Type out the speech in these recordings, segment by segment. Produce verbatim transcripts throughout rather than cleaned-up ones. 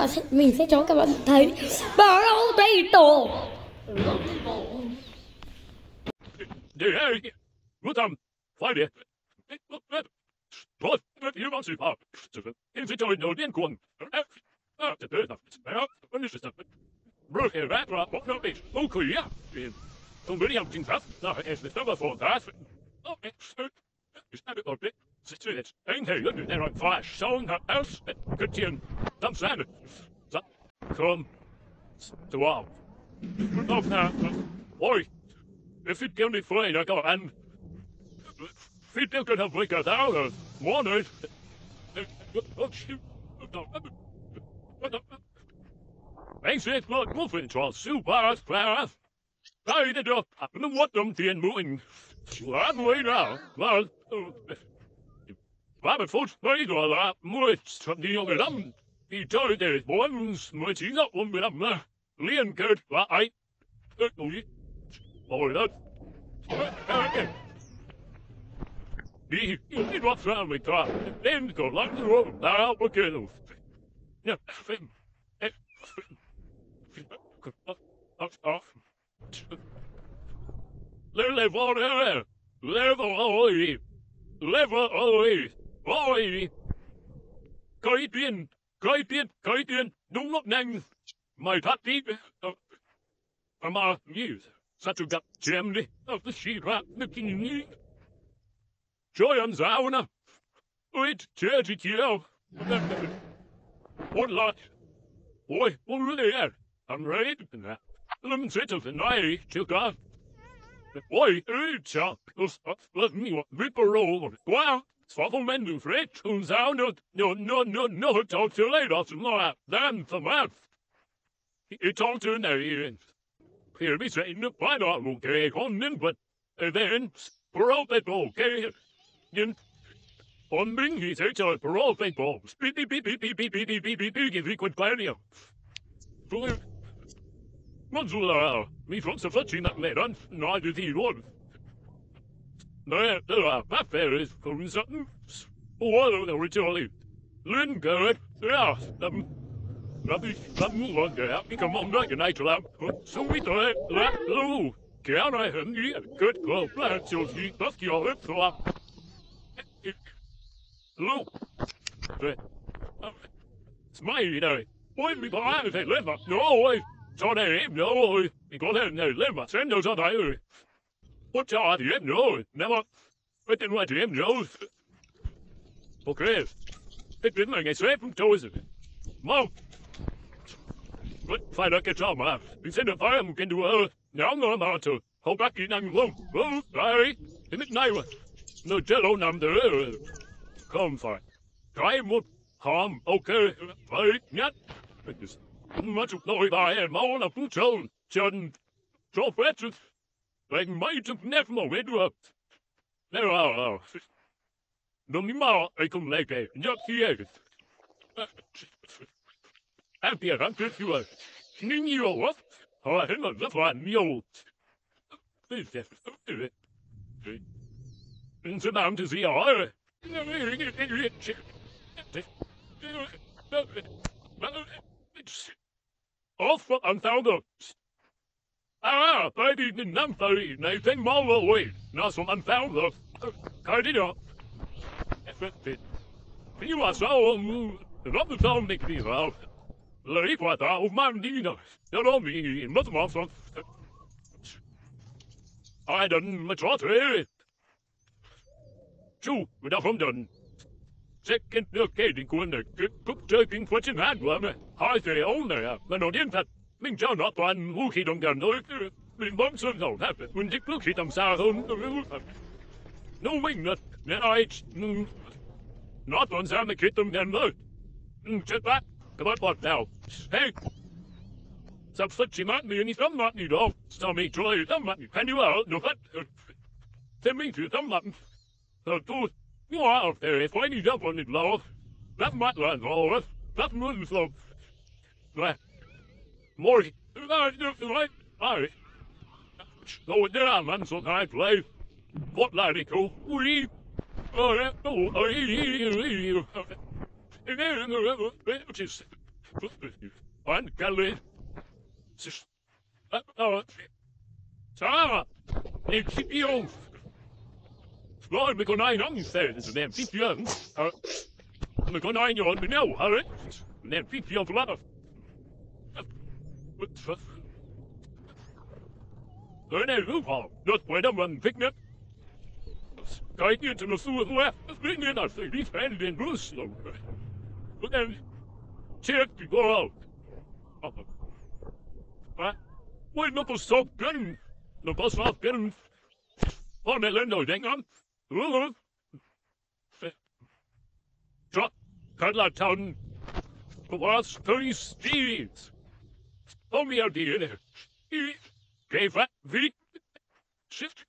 Và sẽ, mình sẽ cho các bạn thấy brotato. Gut am Freunde. Dort wird jemand zu fahren. In sich in den Kunden. Ah, der Böse. Ja, und ist es dann. Brücke, Rapper, was noch nicht. Okay, ja. Dann will ich am Ding das. Na, es ist aber vor das. Okay, ist eine Ordnung. Sich zu jetzt. Ein Teil, der ein Fleisch, Song hat aus. Könnten dann sein. Komm. Wow. Auf nach. Oi. If it can be fine, I got an. If it can have like a dollar, one night. Oh, shoot. Thanks, it's not moving to a super fast. I did up. I don't want them to be moving. I'm way now. Well, I'm a foot by the lot more from the young lamb. He told there's ones, much is not one with them. Leon Kurt, I. Oh, that. He, he walks around with car, then go along the road, now we're getting. Yeah, Level all level all level all all Coi tiền, coi tiền, coi tiền, đúng lúc nhanh. Mày thoát đi. Mà như sao chú gặp chém đi. Cái gì ra, cái gì. Trời ơi, sao nè. Ôi, chết chị chiều. What lot? Ôi, ôi, really, I'm ready to that. Let me sit up and I chill God. Ôi, ôi, chào. Let me rip a roll. Wow. Father men do fret, who's out no, no, no, no, no, talk to later, tomorrow, then the math. It's all to now, here be saying the fine art okay, on him, but then, brotato, okay, in on bring his H R brotato, beep, beep, beep, beep, beep, beep, beep, beep, beep, beep, beep, if we could find you. Manzula, me from the fletching that made on, no, I did he one. Nej, det var papperis från sån. Och det originally. Lindgard, ja, de de de var där. Vi kan många grejer till dem. Så vi tar det, la, lo. Kan jag hem i good club plan så vi tas jag upp så. Lo. Det. Smile där. Oj, vi bara det lever. No, så det är no. Vi går där när lever. Sen då så där. What's all the M knows? Never. What didn't want the M knows? Okay. It didn't like I said from toes. Mom. What find out get job, man? We send a fire and can do a. Now I'm going to hold back in and low. Oh, sorry. In it now. No jello number. Come fine. Try what harm. Okay. Right. Yet. Much of no I am all of food shown. John. So fetches. Like might have never went up. There are. No more, I come like a not here. Happy I'm good you are. Ning you what? Oh, I don't know the one, you. And so down to see all. Off for unfound. Ah, I didn't know that. I think more away. Not some unfound though. I did not. You are so not the town make me out. Like what out man Dina. You know me, not more from. I done much water. Two, without from done. Second, okay, the corner. Cook jerking for your hand, one. I say, oh, there, but not in that. Mình cho nó toàn vũ khí đồng gần thôi. Mình bấm sơn khẩu thép. Mình thích vũ khí tầm xa hơn. Nó mình là nên ai nó toàn ra mấy khí tầm gần thôi. Chết bác. Các bác bọt nào. Hey. Sắp xuất chỉ mát mình tấm mặt gì đâu. Sao mình cho lấy tấm mặt. Hãy đi vào. Được hết. Thế mình thử tấm mặt. Ờ tu. You are out there. If I need up on it low. That's my land. Oh, that's moving slow. Right. More, right? I. No, there are man so I play. What lady go? We. Oh, oh, which is One Kelly. Oh, Sarah, ik zie je. Slår med konajn istället, så den fick jag. Med konajn jag har nu, hörru. Den fick jag förlåt. Hörru, nu, nu, något på dem man fick med. Ska inte till något stort och springen där, så det är en buss. Och den check går out. Va? Vad är på socken? Nå på socken. Vad är det dengan? Så, kallar town. På vad större stil. Om jag det. Geva, vi. Shit.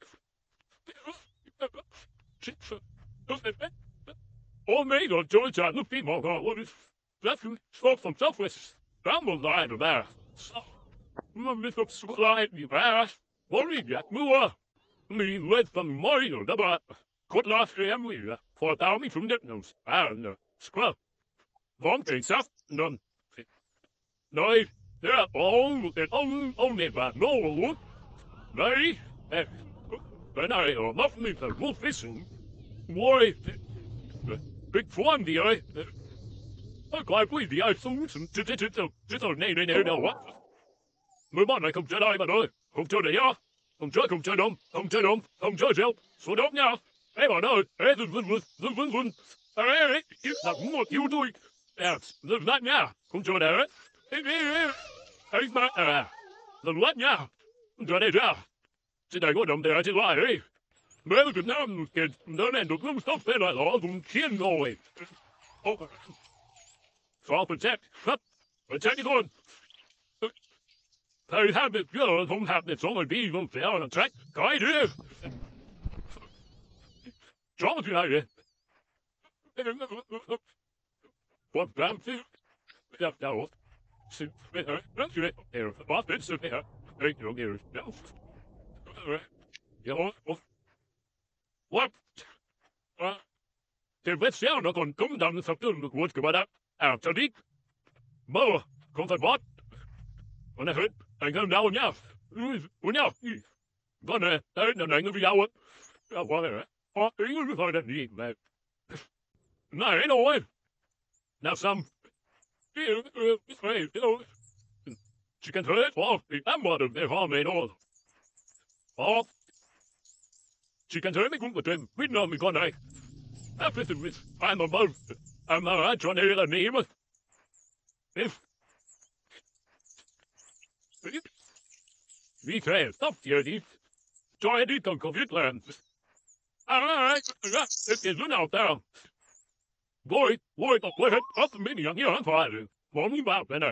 Oh, me, or George, I look people. What is that? Spoke from Southwest. I'm a line of that. So, I'm a bit of slide, you ass. Worry, Jack, more. Me, let them mine, the cut last family, for a me from that nose. And, uh, scrub. One thing, stuff, none. No, they're all, they're all, only bad, no, no, when I am not me the wolf fishing, why, big fun, the eye. I can't believe the eye foods and just just just a name in there now. What? Move on, I come to die, but I come to the yard. Come to come to them, come to them, come to help. So don't now. Hey, I know. Hey, the one, the one, one. Hey, you not what you doing? Yes, the not now. Come to there. Hey, hey, hey, my uh, the what now? Come to there. Did I go down there to lie, eh? Well, good now, kid. Don't end up stuff there like all from chin away. Oh, so I'll protect. Protect it on. I have it, girl, don't have it, only be even fair on a track. Guide it. Drop it out here. What damn thing? Yeah, no. See, that's it. Here, what it's there. Thank you, here. No. Ja, what? Det vet jag nog om kom dan så tur nog vad ska är så dik. Bo, kom för vad? Och när hört, jag går down ja. Och ja. Gonna, där när jag vill ha. Ja, vad är det? Ja, det är ju för det ni men. Nej, no. Now some. Chicken thread, well, I'm what of their homemade all. Oh, she can tell me good with them. We know me gone I. Everything with I'm about. I'm not trying to hear the name. If we try stop here, deep. Try to come COVID land. All right, it is run out there. Boy, boy, the play it up the mini on here on fire. One about then.